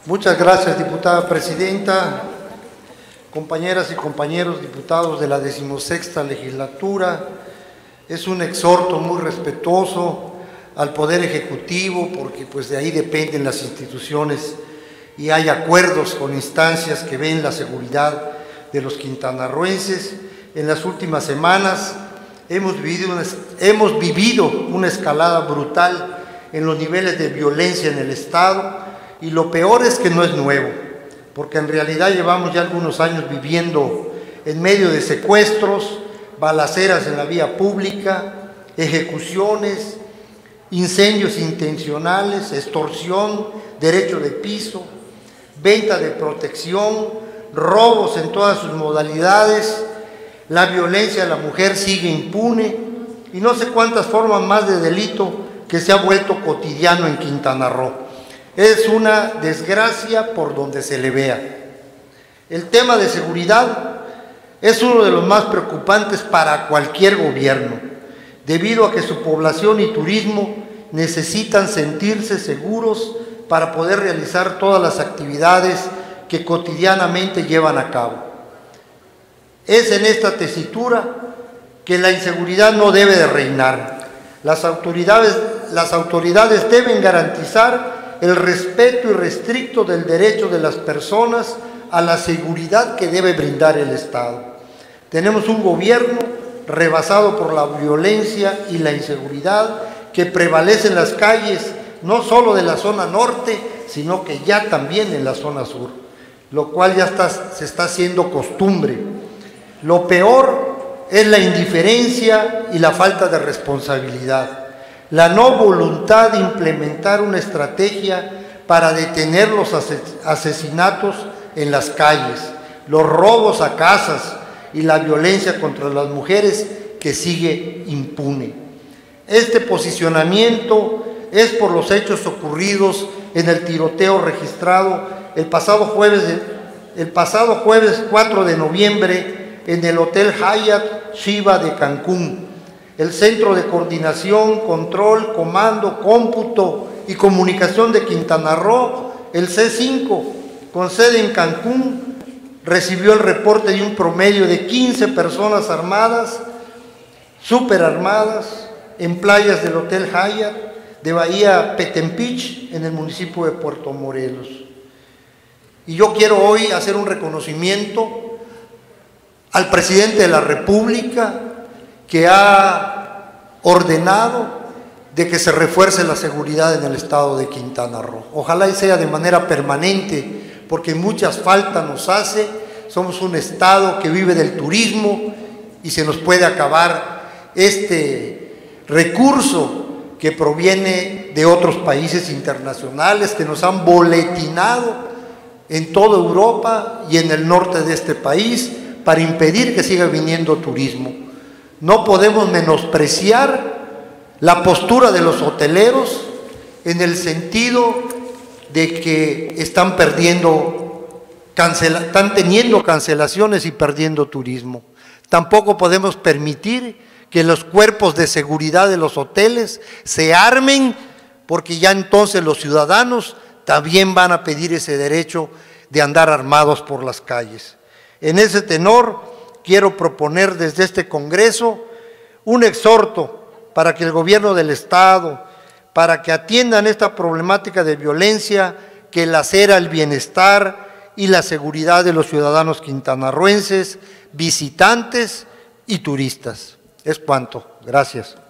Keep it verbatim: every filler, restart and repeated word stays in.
Muchas gracias, diputada presidenta, compañeras y compañeros diputados de la decimosexta legislatura. Es un exhorto muy respetuoso al Poder Ejecutivo, porque pues de ahí dependen las instituciones y hay acuerdos con instancias que ven la seguridad de los quintanarroenses. En las últimas semanas hemos vivido una, hemos vivido una escalada brutal en los niveles de violencia en el Estado, y lo peor es que no es nuevo, porque en realidad llevamos ya algunos años viviendo en medio de secuestros, balaceras en la vía pública, ejecuciones, incendios intencionales, extorsión, derecho de piso, venta de protección, robos en todas sus modalidades. La violencia a la mujer sigue impune y no sé cuántas formas más de delito que se ha vuelto cotidiano en Quintana Roo. Es una desgracia por donde se le vea. El tema de seguridad es uno de los más preocupantes para cualquier gobierno, debido a que su población y turismo necesitan sentirse seguros para poder realizar todas las actividades que cotidianamente llevan a cabo. Es en esta tesitura que la inseguridad no debe de reinar. Las autoridades, las autoridades deben garantizar el respeto irrestricto del derecho de las personas a la seguridad que debe brindar el Estado. Tenemos un gobierno rebasado por la violencia y la inseguridad que prevalece en las calles, no solo de la zona norte, sino que ya también en la zona sur, lo cual ya está, se está haciendo costumbre. Lo peor es la indiferencia y la falta de responsabilidad, la no voluntad de implementar una estrategia para detener los asesinatos en las calles, los robos a casas y la violencia contra las mujeres que sigue impune. Este posicionamiento es por los hechos ocurridos en el tiroteo registrado el pasado jueves, el pasado jueves cuatro de noviembre en el Hotel Hyatt Chiva de Cancún. El Centro de Coordinación, Control, Comando, Cómputo y Comunicación de Quintana Roo, el C cinco, con sede en Cancún, recibió el reporte de un promedio de quince personas armadas, superarmadas, en playas del Hotel Hyatt de Bahía Petempich, en el municipio de Puerto Morelos. Y yo quiero hoy hacer un reconocimiento al presidente de la República, que ha ordenado de que se refuerce la seguridad en el estado de Quintana Roo. Ojalá y sea de manera permanente, porque muchas faltas nos hace. Somos un estado que vive del turismo y se nos puede acabar este recurso que proviene de otros países internacionales que nos han boletinado en toda Europa y en el norte de este país para impedir que siga viniendo turismo. No podemos menospreciar la postura de los hoteleros en el sentido de que están perdiendo, cancela, están teniendo cancelaciones y perdiendo turismo. Tampoco podemos permitir que los cuerpos de seguridad de los hoteles se armen, porque ya entonces los ciudadanos también van a pedir ese derecho de andar armados por las calles. En ese tenor, quiero proponer desde este Congreso un exhorto para que el gobierno del Estado, para que atiendan esta problemática de violencia que lacera el bienestar y la seguridad de los ciudadanos quintanarroenses, visitantes y turistas. Es cuanto. Gracias.